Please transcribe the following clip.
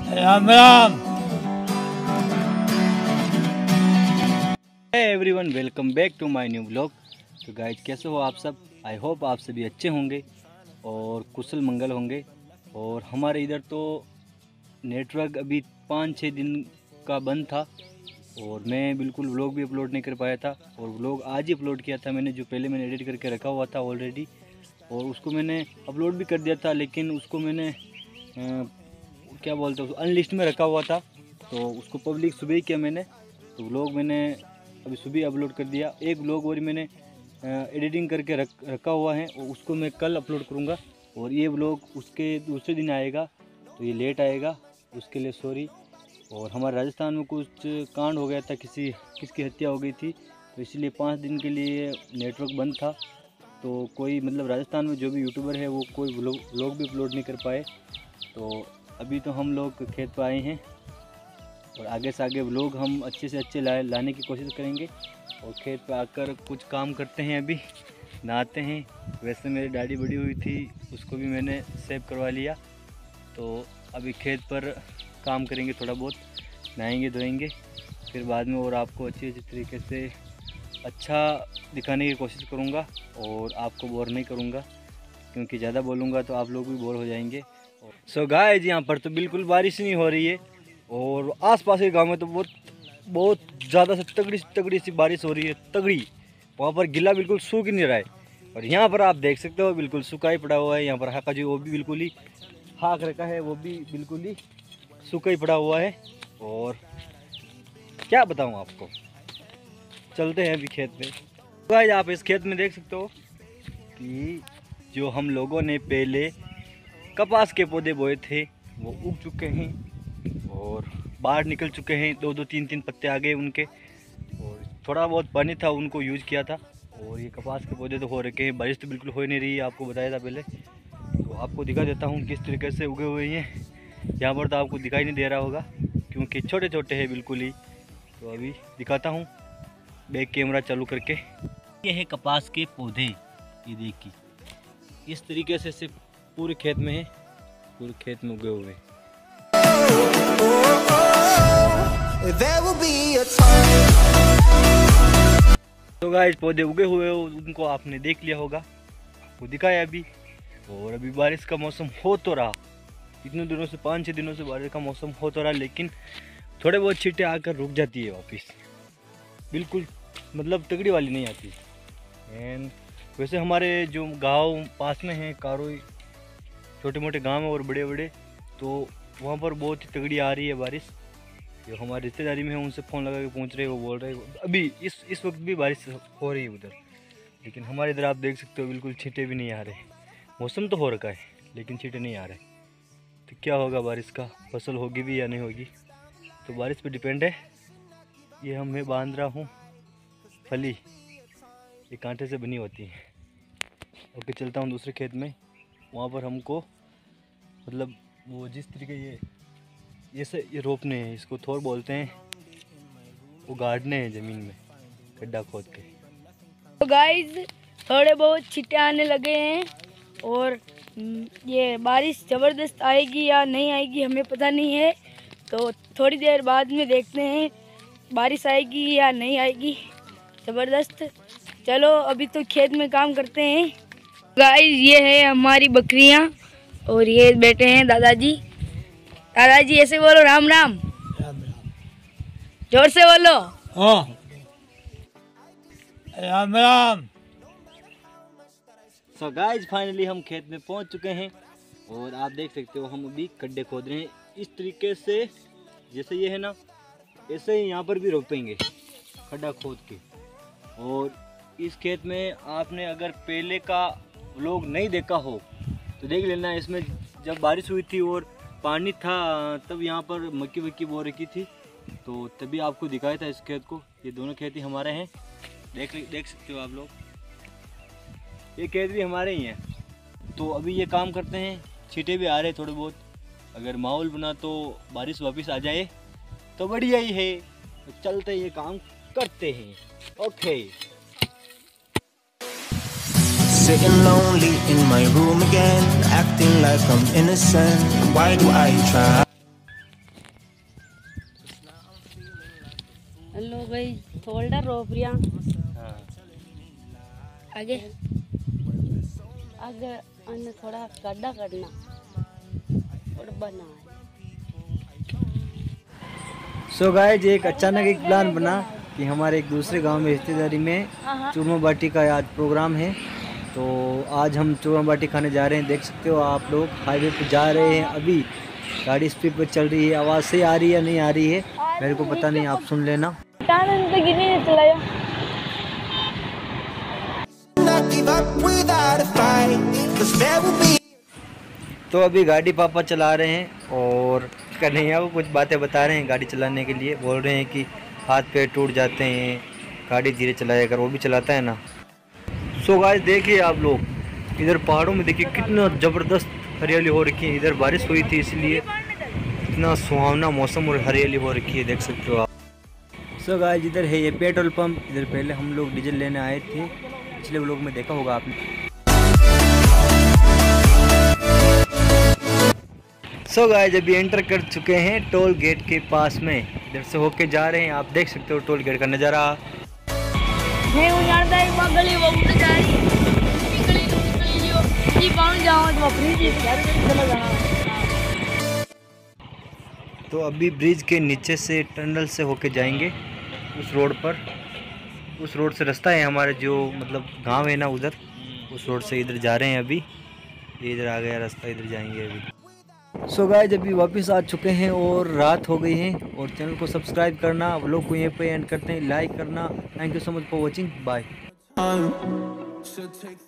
Ram Ram. Everyone, welcome back to my new blog. तो guys, कैसे हो आप सब? आई होप आप सभी अच्छे होंगे और कुशल मंगल होंगे। और हमारे इधर तो नेटवर्क अभी 5-6 दिन का बंद था और मैं बिल्कुल व्लॉग भी अपलोड नहीं कर पाया था। और व्लॉग आज ही अपलोड किया था मैंने, जो पहले मैंने एडिट करके रखा हुआ था ऑलरेडी, और उसको मैंने अपलोड भी कर दिया था। लेकिन उसको मैंने क्या बोलते हैं, अनलिस्ट में रखा हुआ था, तो उसको पब्लिक सुबह ही किया मैंने। तो व्लॉग मैंने अभी सुबह अपलोड कर दिया। एक व्लॉग और मैंने एडिटिंग करके रखा हुआ है और उसको मैं कल अपलोड करूँगा। और ये व्लॉग उसके दूसरे दिन आएगा, तो ये लेट आएगा, उसके लिए सॉरी। और हमारे राजस्थान में कुछ कांड हो गया था, किसकी हत्या हो गई थी, तो इसलिए 5 दिन के लिए नेटवर्क बंद था। तो कोई मतलब राजस्थान में जो भी यूट्यूबर है वो कोई व्लॉग भी अपलोड नहीं कर पाए। तो अभी तो हम लोग खेत पर आए हैं और आगे से आगे व्लॉग हम अच्छे से अच्छे लाने की कोशिश करेंगे। और खेत पर आकर कुछ काम करते हैं, अभी नहाते हैं। वैसे मेरी दाढ़ी बड़ी हुई थी, उसको भी मैंने सेव करवा लिया। तो अभी खेत पर काम करेंगे, थोड़ा बहुत नहाएंगे धोएंगे, फिर बाद में और आपको अच्छी तरीके से अच्छा दिखाने की कोशिश करूँगा और आपको बोर नहीं करूँगा, क्योंकि ज़्यादा बोलूँगा तो आप लोग भी बोर हो जाएंगे। सो गाइस, यहाँ पर तो बिल्कुल बारिश नहीं हो रही है और आसपास के गांव में तो बहुत ज़्यादा से तगड़ी सी बारिश हो रही है, तगड़ी। वहाँ पर गिला बिल्कुल सूख ही नहीं रहा है। और यहाँ पर आप देख सकते हो बिल्कुल सूखा ही पड़ा हुआ है। यहाँ पर हाका जो वो भी बिल्कुल ही हाक रखा है, वो भी बिल्कुल ही सूखा ही पड़ा हुआ है। और क्या बताऊँ आपको, चलते हैं अभी खेत में। गाइस, आप इस खेत में देख सकते हो कि जो हम लोगों ने पहले कपास के पौधे बोए थे वो उग चुके हैं और बाहर निकल चुके हैं। 2-2, 3-3 पत्ते आ गए उनके, और थोड़ा बहुत पानी था उनको यूज़ किया था। और ये कपास के पौधे तो हो रखे हैं, बारिश तो बिल्कुल हो ही नहीं रही है, आपको बताया था पहले। तो आपको दिखा देता हूँ किस तरीके से उगे हुए हैं। यहाँ पर तो आपको दिखाई नहीं दे रहा होगा क्योंकि छोटे छोटे हैं बिल्कुल ही। तो अभी दिखाता हूँ बैक कैमरा चालू करके। ये है कपास के पौधे, ये देखिए इस तरीके से पूरे खेत में है, पूरे खेत में उगे हुए। तो गाइस, पौधे उगे हुए हो, उनको आपने देख लिया होगा, आपको दिखाया अभी। और अभी बारिश का मौसम हो तो रहा, इतने दिनों से 5-6 दिनों से बारिश का मौसम हो तो रहा, लेकिन थोड़े बहुत छींटे आकर रुक जाती है वापस, बिल्कुल मतलब तगड़ी वाली नहीं आती। एंड वैसे हमारे जो गांव पास में हैं, कारोई, छोटे मोटे गांव हैं और बड़े बड़े, तो वहाँ पर बहुत ही तगड़ी आ रही है बारिश। जो हमारे रिश्तेदारी में है उनसे फ़ोन लगा के पूछ रहे हैं, वो बोल रहे हैं अभी इस वक्त भी बारिश हो रही है उधर। लेकिन हमारे इधर आप देख सकते हो बिल्कुल छींटे भी नहीं आ रहे। मौसम तो हो रखा है लेकिन छींटे नहीं आ रहे। तो क्या होगा बारिश का, फसल होगी भी या नहीं होगी, तो बारिश पे डिपेंड है। ये हम मैं बांध रहा हूँ फली, ये कांटे से बनी होती है। ओके, चलता हूँ दूसरे खेत में। वहाँ पर हमको मतलब वो जिस तरीके ये रोपने हैं, इसको थोर बोलते हैं, वो गाड़ने हैं ज़मीन में गड्ढा खोद के। तो गाइस, थोड़े बहुत छींटे आने लगे हैं और ये बारिश ज़बरदस्त आएगी या नहीं आएगी हमें पता नहीं है। तो थोड़ी देर बाद में देखते हैं बारिश आएगी या नहीं आएगी ज़बरदस्त। चलो अभी तो खेत में काम करते हैं। गाइस, ये है हमारी बकरियां और ये बैठे हैं दादाजी। दादाजी ऐसे बोलो, राम राम। राम राम। जोर से बोलो। हाँ, Ram Ram. So guys, finally हम खेत में पहुंच चुके हैं और आप देख सकते हो हम अभी गड्ढे खोद रहे हैं इस तरीके से। जैसे ये है ना, ऐसे ही यहाँ पर भी रोपेंगे गड्ढा खोद के। और इस खेत में आपने अगर पहले का व्लॉग नहीं देखा हो तो देख लेना। इसमें जब बारिश हुई थी और पानी था तब यहाँ पर मक्की वक्की बो रखी थी, तो तभी आपको दिखाया था इस खेत को। ये दोनों खेत ही हमारे हैं, देख सकते हो आप लोग, ये खेत भी हमारे ही हैं। तो अभी ये काम करते हैं, छींटे भी आ रहे थोड़े बहुत। अगर माहौल बना तो बारिश वापस आ जाए तो बढ़िया ही है। तो चलते ये काम करते हैं। Okay. Sitting lonely in my room again, acting like I'm innocent. Why do I try? गई थोड़ा रोपरिया हाँ आगे आगे अन्य थोड़ा गड्ढा करना और बना। सो गाइस एक अचानक एक प्लान बना कि हमारे एक दूसरे गांव में रिश्तेदारी में चूरमा बाटी का आज प्रोग्राम है, तो आज हम चूरमा बाटी खाने जा रहे हैं। देख सकते हो आप लोग हाईवे पे जा रहे हैं, अभी गाड़ी स्पीड पे चल रही है। आवाज़ सही आ रही है या नहीं आ रही है मेरे को पता नहीं, आप सुन लेना। तो अभी गाड़ी पापा चला रहे हैं और कन्हैया को कुछ बातें बता रहे हैं गाड़ी चलाने के लिए। बोल रहे हैं कि हाथ पैर टूट जाते हैं, गाड़ी धीरे चलाया कर, वो भी चलाता है ना। सो गाइस देखिए आप लोग, इधर पहाड़ों में देखिए कितना ज़बरदस्त हरियाली हो रखी है। इधर बारिश हुई थी इसलिए इतना सुहावना मौसम और हरियाली हो रखी है, देख सकते हो आप। सो गाइस इधर है ये पेट्रोल पंप। इधर पहले हम लोग डीजल लेने आए थे, पिछले व्लॉग में देखा होगा आपने। सो गाइस अभी एंटर कर चुके हैं टोल गेट के पास में, इधर से होके जा रहे हैं। आप देख सकते हो टोल गेट का नज़ारा। मैं उड़ाता एक बार गली वो उड़ जा रही गली लियो ये पाऊं जाओ तो फ्री जी घर में चला जाना। तो अभी ब्रिज के नीचे से टनल से होके जाएंगे उस रोड पर। उस रोड से रास्ता है हमारे जो मतलब गांव है ना, उधर उस रोड से इधर जा रहे हैं अभी। ये इधर आ गया रास्ता, इधर जाएंगे अभी। सो गाइस अभी वापस आ चुके हैं और रात हो गई है। और चैनल को सब्सक्राइब करना, व्लॉग को यहीं पे एंड करते हैं, लाइक करना। Thank you so much for watching, bye.